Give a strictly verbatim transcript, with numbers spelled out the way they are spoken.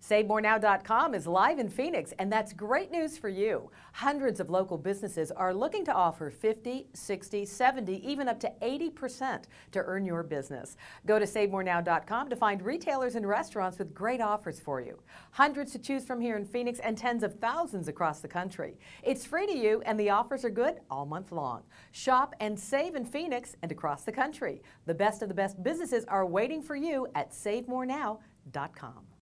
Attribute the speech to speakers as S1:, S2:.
S1: Save More Now dot com is live in Phoenix, and that's great news for you. Hundreds of local businesses are looking to offer fifty, sixty, seventy, even up to eighty percent to earn your business. Go to Save More Now dot com to find retailers and restaurants with great offers for you. Hundreds to choose from here in Phoenix and tens of thousands across the country. It's free to you, and the offers are good all month long. Shop and save in Phoenix and across the country. The best of the best businesses are waiting for you at Save More Now dot com.